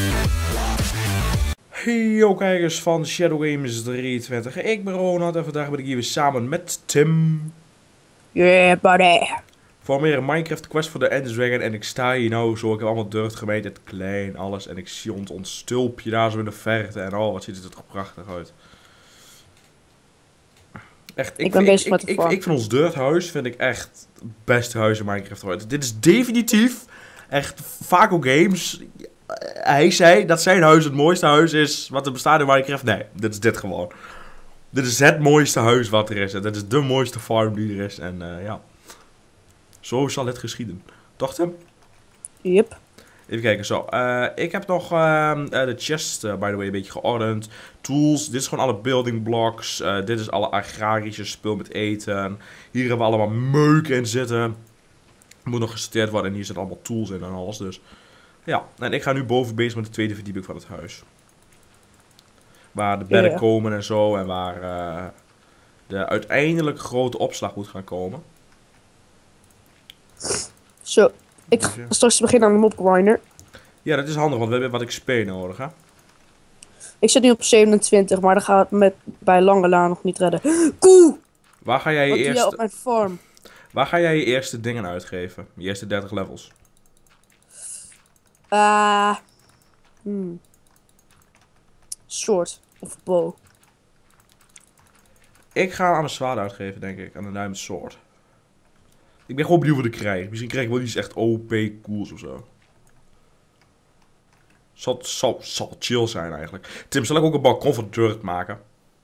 Yo kijkers van Shadow Games 23, ik ben Ronald en vandaag ben ik hier weer samen met Tim. Yeah, buddy. Voor meer een Minecraft quest voor de Ender Dragon en ik sta hier nou zo, ik heb allemaal dirt gemeten, het klein, alles. En ik zie ons stulpje daar zo in de verte en oh wat ziet het er toch prachtig uit. Echt, ik vind ons dirthuis vind ik echt het beste huis in Minecraft ooit. Dit is definitief echt Vaco Games. Hij zei dat zijn huis het mooiste huis is wat er bestaat in Minecraft. Nee, dit is dit gewoon. Dit is het mooiste huis wat er is. En dit is de mooiste farm die er is. En ja, zo zal het geschieden. Toch Tim? Yep. Even kijken, zo. Ik heb nog de chest, by the way, een beetje geordend. Tools, dit is gewoon alle building blocks. Dit is alle agrarische spul met eten. Hier hebben we allemaal meuk in zitten. Moet nog gesorteerd worden en hier zitten allemaal tools in en alles. Dus ja, en ik ga nu boven bezig met de tweede verdieping van het huis. Waar de bedden komen en zo. En waar de uiteindelijk grote opslag moet gaan komen. Zo, ik ga straks beginnen aan de mobgrinder. Ja, dat is handig, want we hebben wat XP nodig, hè? Ik zit nu op 27, maar dan gaat het met bij lange laan nog niet redden. Koe! Waar ga jij je Wat doe jij op mijn farm? Waar ga jij je eerste dingen uitgeven? Je eerste 30 levels? Sword of bow. Ik ga aan mijn zwaard uitgeven, denk ik. Aan de diamond sword. Ik ben gewoon benieuwd wat ik krijg. Misschien krijg ik wel iets echt OP cools of zo. Zal chill zijn eigenlijk. Tim, zal ik ook een balkon van dirt maken?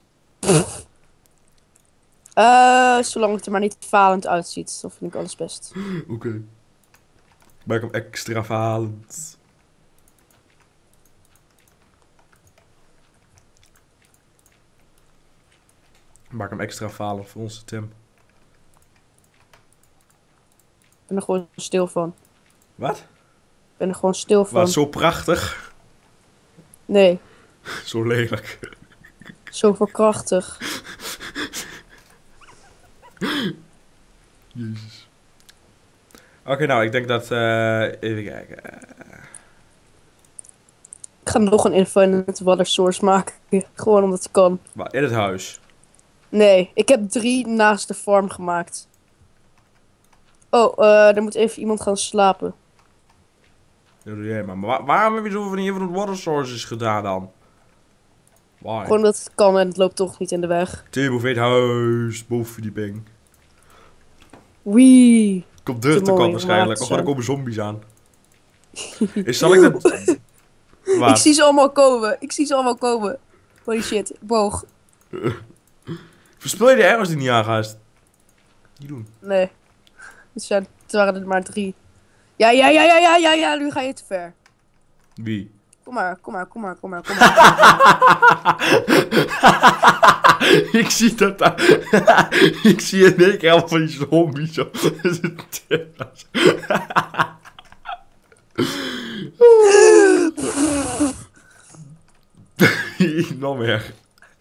Zolang het er maar niet falend uitziet. Dat vind ik alles best. Oké. Maak hem extra falend. Maak hem extra falend voor onze Tim. Ik ben er gewoon stil van. Wat? Ik ben er gewoon stil van. Wat, zo prachtig? Nee. Zo lelijk. Zo verkrachtig. Jezus. Oké, nou, ik denk dat... even kijken. Ik ga nog een infinite water source maken. Gewoon omdat het kan. Waar, in het huis? Nee, ik heb 3 naast de farm gemaakt. Oh, er moet even iemand gaan slapen. Dat doe jij maar. Waarom heb je zoveel van die infinite water sources gedaan dan? Why? Gewoon omdat het kan en het loopt toch niet in de weg. Tim, hoe heet huis? Bovenverdieping. Wee. Komt deur te kant waarschijnlijk. Of er komen zombies aan. Zal ik dat... Ik zie ze allemaal komen. Holy shit, boog. Verspil je de arrows die niet aangaat? Niet doen. Nee. Het waren er maar 3. Ja, nu ga je te ver. Wie? Kom maar. Ik zie dat daar. Ik zie in één keer allemaal van die zombies op. Nog meer.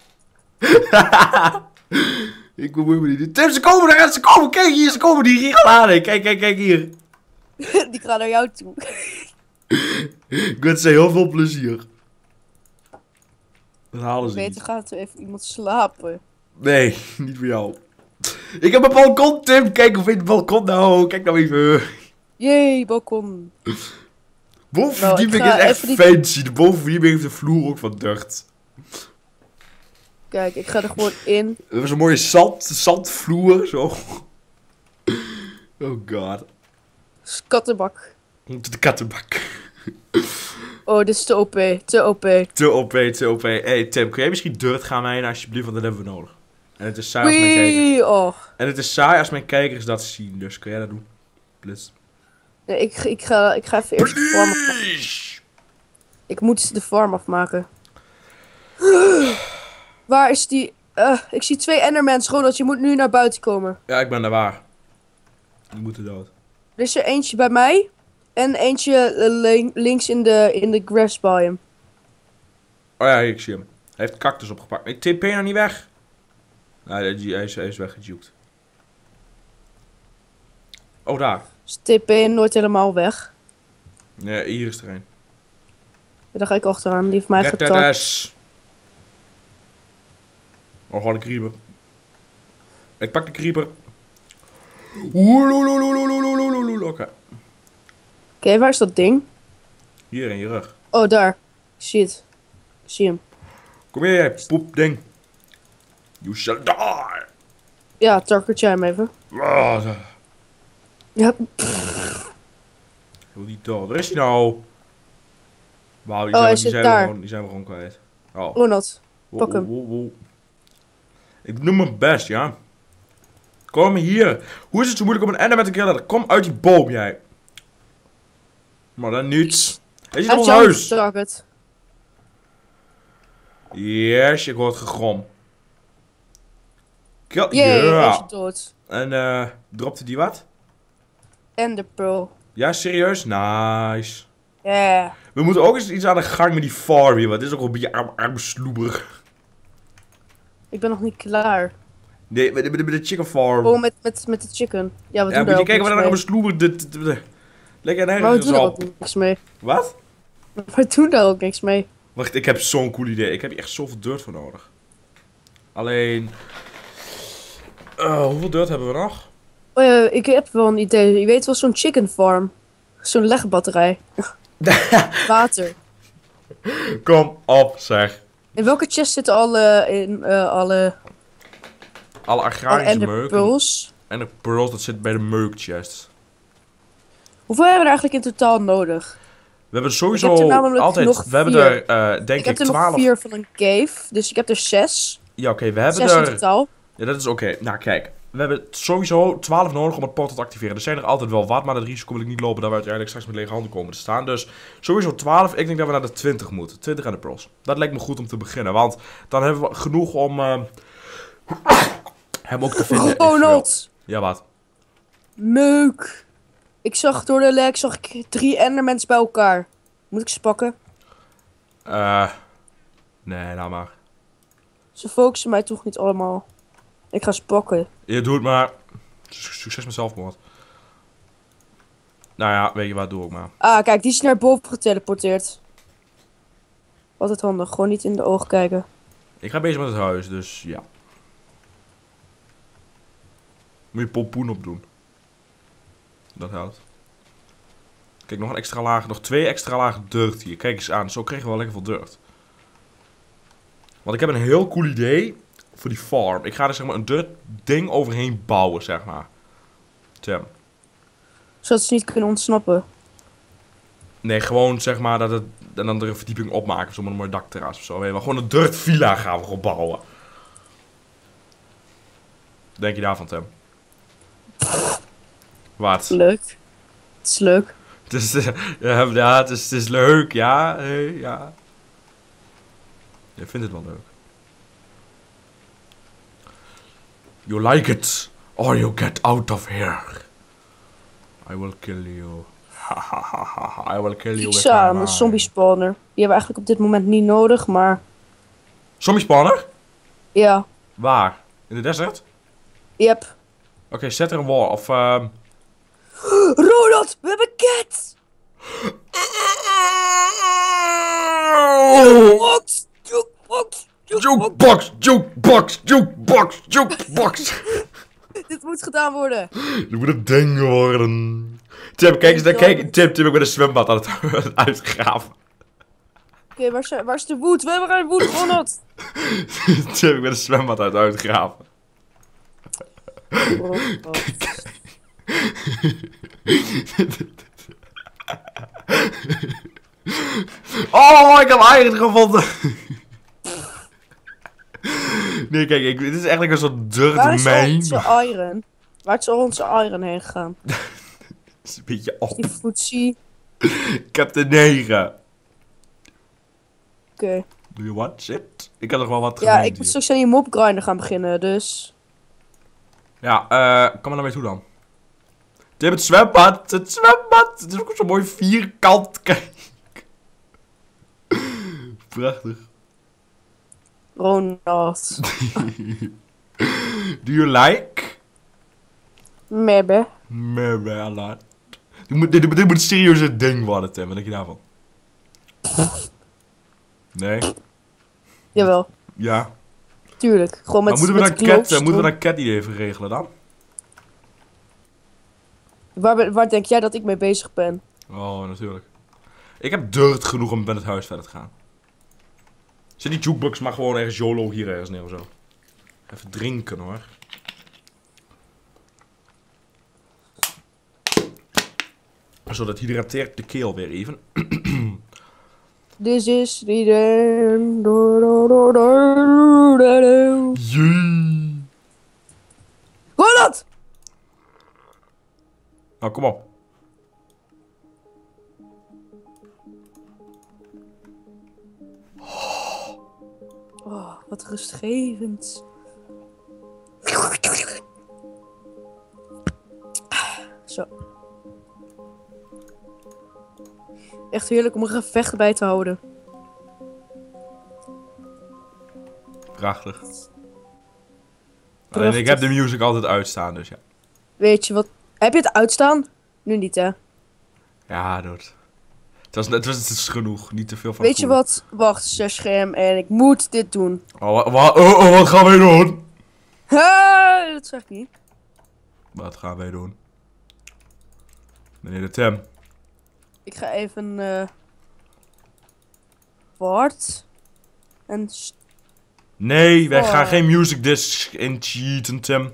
Ik bemoei me niet. Tim, ze komen eruit, ze komen. Kijk hier, ze komen die hier aan. Kijk hier. Die gaan naar jou toe. Ik wens ze heel veel plezier. Dat halen ze niet. Beter gaat er even iemand slapen. Nee, niet voor jou. Ik heb een balkon, Tim. Kijk, hoe vind je het balkon nou? Kijk nou even. Jee, balkon. Bovenverdieping is echt fancy. De bovenverdieping heeft de vloer ook van dirt. Kijk, ik ga er gewoon in. Er was een mooie zandvloer, zo. Oh god. Kattenbak. De kattenbak. Oh, dit is te OP. Te OP. Hey Tim, kun jij misschien dirt gaan mijnen alsjeblieft, want dat hebben we nodig. En het is saai als mijn kijkers. Oh. En het is saai als mijn kijkers dat zien, dus kun jij dat doen? Please. Nee, ik ga even eerst de farm afmaken. Ik moet de farm afmaken. Waar is die? Ik zie 2 endermans, Ronald, je moet nu naar buiten komen. Ja, ik ben daar waar. Die moeten dood. Er is er eentje bij mij. En eentje links in de grass biome. Oh ja, ik zie hem. Hij heeft cactus opgepakt. Ik tip je nou niet weg. Nee, hij is weggejukt. Oh, daar. Is TP nooit helemaal weg? Nee, hier is er een. Ja, daar ga ik achteraan. Die heeft mij Red getakt. Dead. Oh, gewoon een creeper. Ik pak de creeper. Oké. Oké, waar is dat ding? Hier in je rug. Oh, daar. Ik zie het. Ik zie hem. Kom hier, jij poepding. You shall die. Ja, target jij hem even. Ah, Ja. Hoe die dood. Waar is hij nou? Wauw, die, Oh, hij die zit zijn daar. die zijn we gewoon kwijt. Oh. Ronald. Wow, pak hem. wow, wow. Ik doe mijn best, ja. Kom hier. Hoe is het zo moeilijk om een ender met te killen? Kom uit die boom, jij. Maar dan niet. Hij zit op ons huis. Target. Yes, ik hoor het gegrom. Kill. Jee, Ja. is je dood. En dropte die wat? En de pearl. Ja, serieus? Nice. Ja. We moeten ook eens iets aan de gang met die farm hier, want dit is ook wel een beetje armsloeberig. Ik ben nog niet klaar. Nee, met de chicken farm. Oh, met de chicken. Ja, we Ja, doen moet daar je ook kijken wat er niks nou mee. besloeberd. Lekker Maar we nergens doen er ook op. niks mee. Wat? We doen daar ook niks mee. Wacht, ik heb zo'n cool idee. Ik heb hier echt zoveel dirt voor nodig. Alleen... hoeveel dirt hebben we nog? Oh ja, ik heb wel een idee. Je weet wel, zo'n chicken farm. Zo'n legbatterij. Water. Kom op, zeg. In welke chest zitten alle Alle agrarische ender meuk. pearls? En de pearls, dat zit bij de meuk chest. Hoeveel hebben we er eigenlijk in totaal nodig? We hebben Ik sowieso heb er namelijk altijd... nog We hebben 4. er, denk Ik heb ik, er nog 12... 4 van een cave. Dus ik heb er 6. Ja, oké, we hebben 6 in er... totaal. Ja, dat is oké. Nou, kijk. We hebben sowieso 12 nodig om het portal te activeren. Er zijn er altijd wel wat, maar dat risico wil ik niet lopen dat we uiteindelijk straks met lege handen komen te staan. Dus sowieso 12. Ik denk dat we naar de 20 moeten. 20 aan de pearls. Dat lijkt me goed om te beginnen, want dan hebben we genoeg om hem ook te vinden. Ronald! Ja, wat? Meuk! Ik zag door de lek 3 endermans bij elkaar. Moet ik ze pakken? Nee, nou maar. Ze focussen mij toch niet allemaal. Ik ga ze pakken. Je doet maar. Succes met zelfmoord. Nou ja, weet je wat, doe ik maar. Ah, kijk, die is naar boven geteleporteerd. Altijd handig, gewoon niet in de ogen kijken. Ik ga bezig met het huis, dus ja. Moet je pompoen opdoen. Dat helpt. Kijk, nog een extra laag, nog 2 extra lagen dirt hier. Kijk eens aan, zo kregen we wel lekker veel dirt. Want ik heb een heel cool idee voor die farm. Ik ga er zeg maar een dirt ding overheen bouwen, zeg maar. Tim. Zodat ze niet kunnen ontsnappen. Nee, gewoon zeg maar dat het... En dan er een verdieping opmaken, zo'n mooi dakterras of zo. Weet je wel. Gewoon een dirt villa gaan we gewoon bouwen. Denk je daarvan, Tim? Wat? Leuk. Het is leuk. Het is, ja, het is leuk, ja. Ja. Je vindt het wel leuk. You like it, or you get out of here. I will kill you. I will kill you Ik with zie aan my een zombie spawner. Die hebben we eigenlijk op dit moment niet nodig, maar... Zombie spawner? Ja. Waar? In de desert? Yep. Oké, zet er een wall. Of Ronald, we hebben cat! Jukebox! Jukebox! Jukebox! Jukebox! Jukebox! Jukebox! Dit moet gedaan worden. Dit moet een ding worden. Tim, kijk eens naar, kijk. Tim, ik ben een zwembad aan het uitgraven. Oké, waar is de woed? We hebben geen woed, Ronald! Tim, ik ben een zwembad aan het uitgraven. Oh, ik heb eigen gevonden. Nee, kijk, dit is eigenlijk een soort Waar is al dirt onze iron? Waar is al onze iron heen gegaan? Het is een beetje op. Die footsie. Ik heb de 9. Oké. Doe je wat? Shit. Ik heb nog wel wat Ja, gemeend ik moet hier. straks aan die mob grinder gaan beginnen, dus... Ja, kom maar naar mij toe dan. Tim, het zwembad. Het zwembad. Het is ook zo'n mooi vierkant. Kijk. Prachtig. Ronald. Do you like? Mebbe. Maybe a lot. Dit moet een serieuze ding worden, Tim. Wat denk je daarvan? Nee. Jawel, Ja. tuurlijk. Gewoon met, Maar moeten we met dan knoops Cat, moeten we erop. dan Cat niet even regelen dan? Waar denk jij dat ik mee bezig ben? Oh, natuurlijk. Ik heb dirt genoeg om met het huis verder te gaan. Zit die jukebox maar gewoon ergens YOLO hier ergens neer of zo. Even drinken hoor. Zo, dat hydrateert de keel weer even. This is the end. Jee. Ronald! Nou, kom op. Oh, wat rustgevend. Zo. Echt heerlijk om een gevecht bij te houden. Prachtig. Alleen ik heb de music altijd uitstaan, dus ja. Weet je wat? Heb je het uitstaan? Nu niet, hè? Ja, dude. Het is genoeg. Niet te veel van Weet je goede. wat? Wacht, 6 scherm en ik moet dit doen. Wat gaan wij doen? Dat zeg ik niet. Wat gaan wij doen? Meneer de Tim. Ik ga even Bart en Nee, wij Oh. gaan geen music disc in cheaten, Tim.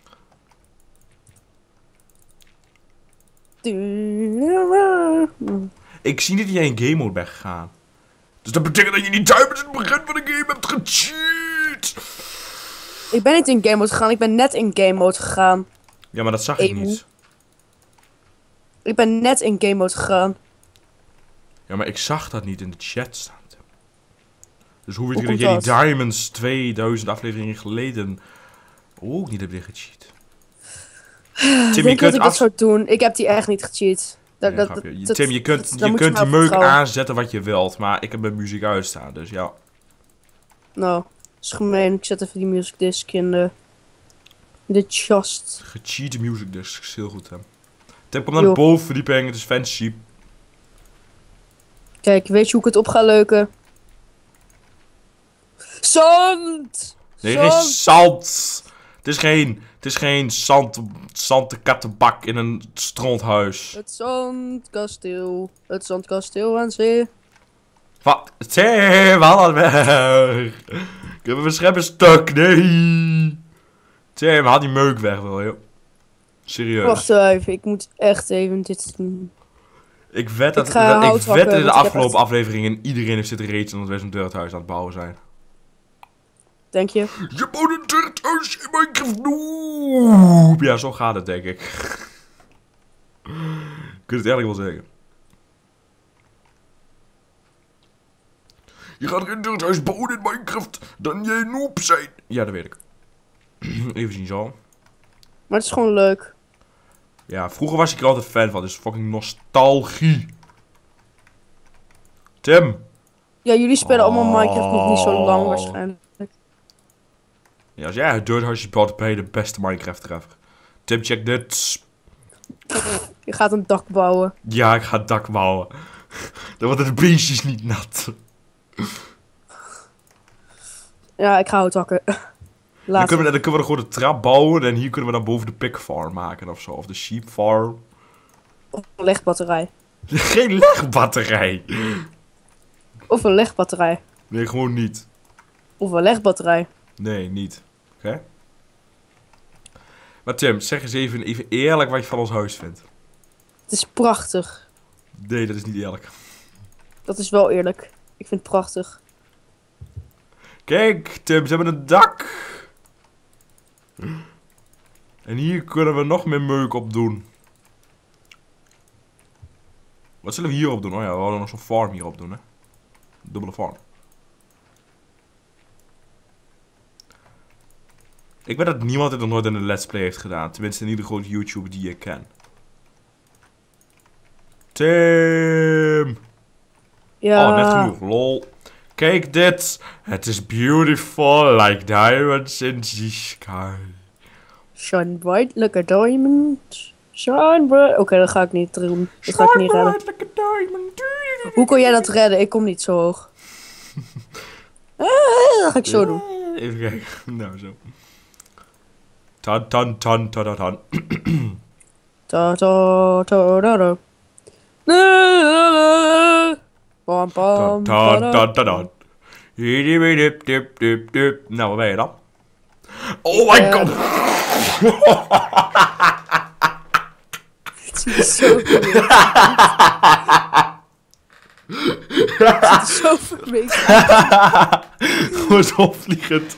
Ik zie niet dat jij in game mode bent gegaan. Dus dat betekent dat je niet tijdens het begin van de game hebt gecheat. Ik ben niet in game mode gegaan, ik ben net in game mode gegaan. Ja, maar dat zag ik Emo. niet. Ik ben net in game mode gegaan. Ja, maar ik zag dat niet in de chat staan, Tim. Dus hoe weet Hoe je dat komt jij die dat? Diamonds 2000 afleveringen geleden ook niet hebt gecheat? Ik Tim, je denk dat kunt ik dat zou doen. Ik heb die echt niet gecheat. Nee, grapje. Tim, je kunt die meuk aanzetten wat je wilt, maar ik heb mijn muziek uitstaan, dus ja. Nou, dat is gemeen. Ik zet even die music disc in de chest. Gecheate music discs, heel goed, Tim. Tim, kom naar de Jo. bovenverdieping, het is fancy. Kijk, weet je hoe ik het op ga leuken? Zand! Nee, geen zand. Het is geen kattenbak in een stronthuis. Het zandkasteel. Het zandkasteel aan zee. Wat? Tim, haal het weg. Ik heb mijn scherm stuk, nee. Tim, haal die meuk weg wel, joh. Serieus. Wacht even, ik moet echt even dit doen. Ik wed dat, Ik ga ik hout wed dat hakken, in de want ik heb afgelopen echt- afleveringen iedereen heeft zitten reten omdat wij zo'n dirthuis aan het bouwen zijn. Denk je? Je bouwt een dirthuis in Minecraft noob. Ja, zo gaat het, denk ik. Ik kan het eerlijk wel zeggen. Je gaat geen dirthuis bouwen in Minecraft, dan jij noob zijn. Ja, dat weet ik. Even zien zo. Maar het is gewoon leuk. Ja, vroeger was ik er altijd fan van, dus fucking nostalgie. Tim. Ja, jullie spelen allemaal Minecraft nog niet zo lang Oh. waarschijnlijk. Ja, als jij het dirthuisje bouwt, ben je de beste Minecrafter ever. Tim, check dit. Je gaat een dak bouwen. Ja, ik ga het dak bouwen. Dan worden de beestjes niet nat. Ja, ik ga hout hakken. Dan Later. kunnen we er gewoon de trap bouwen en hier kunnen we dan boven de pig farm maken of zo. Of de sheep farm. Of een legbatterij. Geen legbatterij. Of een legbatterij. Nee, gewoon niet. Of een legbatterij. Nee, niet. Oké? Maar Tim, zeg eens even eerlijk wat je van ons huis vindt. Het is prachtig. Nee, dat is niet eerlijk. Dat is wel eerlijk. Ik vind het prachtig. Kijk, Tim, ze hebben een dak. En hier kunnen we nog meer meuk op doen. Wat zullen we hierop doen? Oh ja, we hadden nog zo'n farm hierop doen, hè. Dubbele farm. Ik weet dat niemand dit nog nooit in een let's play heeft gedaan. Tenminste, niet de grote YouTuber die ik ken. Tim! Ja. Oh, net genoeg. Lol. Kijk dit. Het is beautiful like diamonds in the sky. Shine bright like a diamond. Shine bright. Oké, dat ga ik niet doen. Dat ga ik niet redden. Like a diamond. Hoe kon jij dat redden? Ik kom niet zo hoog. Dat ga ik zo doen. Even kijken. Nou, zo. Tan, tan, tan, tan, tan. Ta ta ta ta ta. Pam pam. Tan, tan, tan, tan, tan. Dip, dip, dip, dip. Nou, waar ben je dan? Oh my god! Het is zo verwezen. Het is zo verwezen. Gewoon zo vliegend.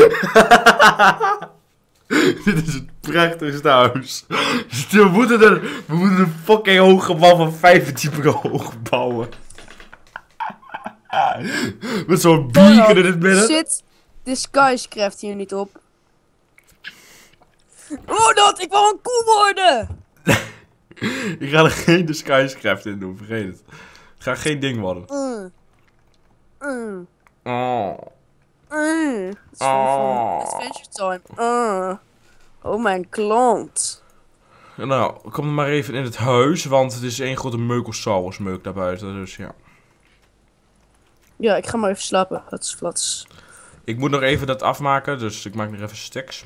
Dit is het prachtigste huis. We moeten een fucking hoog gebouw van 5 verdiepingen hoog bouwen. Met zo'n beacon in het midden. Zit de skyscraft hier niet op? Ronald, ik wil een koe worden! Ik ga er geen de skyscraft in doen, vergeet het. Het gaat geen ding worden. Oh. Het is van Adventure Time. Oh, mijn klant. Nou, kom maar even in het huis, want het is één grote meukelsaurus meuk daar buiten, dus ja. Ja, ik ga maar even slapen. Dat is flats. Ik moet nog even dat afmaken, dus ik maak nog even stacks.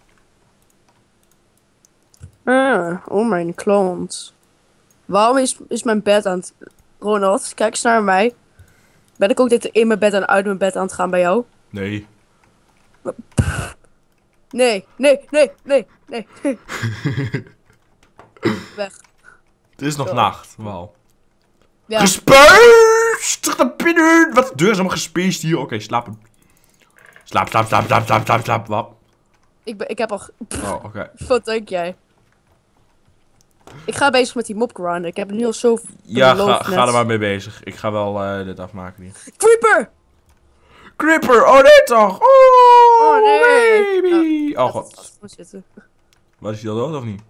Oh, mijn klant. Waarom is mijn bed aan het... Ronald, kijk eens naar mij. Ben ik ook dit in mijn bed en uit mijn bed aan het gaan bij jou? Nee. Nee, nee, nee, nee, nee. Weg. Het is nog Zo. nacht, wauw. Ja. Gespeest! Terug naar binnen! Wat? De deur is helemaal gespeest hier. Oké, slapen. Slaap, slaap, slaap, slaap, slaap, slaap, slaap. Wat? Ik heb al... Oh, oké. Wat denk jij? Ik ga bezig met die mob grinden. Ik heb nu al zo... Ja, beloofd ga net. er maar mee bezig. Ik ga wel dit afmaken hier. Creeper! Creeper! Oh nee toch! Oh, Oh, nee. baby! Oh Laat god. het vast zitten. Wat is hij al dood of niet?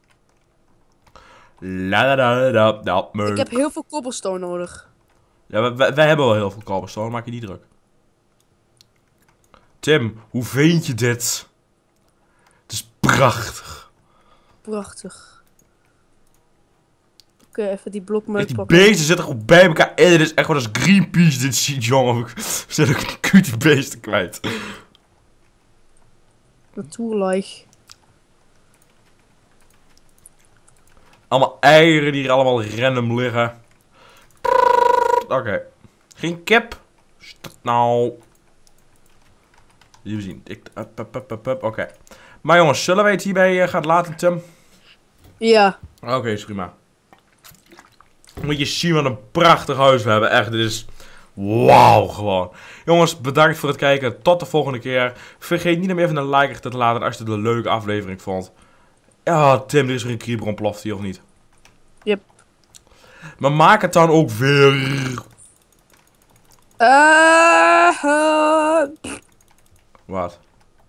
La la la la la la. Ik heb heel veel cobblestone nodig. Ja, wij hebben wel heel veel cobblestone, maak je niet druk. Tim, hoe vind je dit? Het is prachtig. Prachtig. Oké, even die blokmeuk Echt, die pakken. beesten zitten goed bij elkaar. En dit is echt wel als Greenpeace dit ziet, jongen. We zijn ook een cutie beesten kwijt. Natuurlijk. Allemaal eieren die hier allemaal random liggen. Oké. Geen kip. Stop nou. Even zien. Oké. Maar jongens, zullen wij het hierbij gaan laten, Tim? Ja. Oké, is prima. Moet je zien wat een prachtig huis we hebben. Echt, dit is... Wauw, gewoon. Jongens, bedankt voor het kijken. Tot de volgende keer. Vergeet niet om even een like achter te laten als je het een leuke aflevering vond. Ja, Tim, er is weer een creeper ontploft hier, of niet? Yep. Maar maak het dan ook weer... Wat?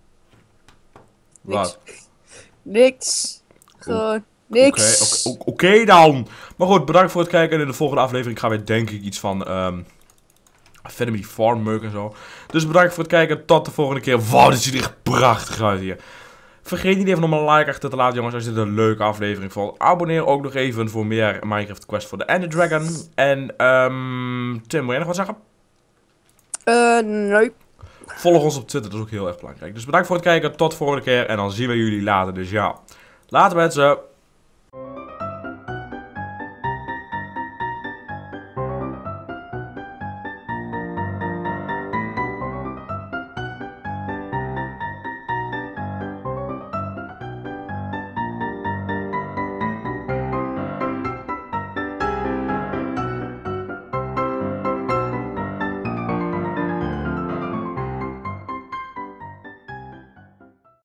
Wat? Niks. Gewoon niks. Oké dan. Maar goed, bedankt voor het kijken. En in de volgende aflevering gaan we denk ik iets van... verder met die farmmeuk en zo. Dus bedankt voor het kijken. Tot de volgende keer. Wauw, dit ziet er echt prachtig uit hier. Vergeet niet even om een like achter te laten, jongens, als je dit een leuke aflevering vond. Abonneer ook nog even voor meer Minecraft Quest voor de Ender Dragon. En, Tim, wil jij nog wat zeggen? Nee. Volg ons op Twitter, dat is ook heel erg belangrijk. Dus bedankt voor het kijken, tot de volgende keer. En dan zien we jullie later. Dus ja, later mensen.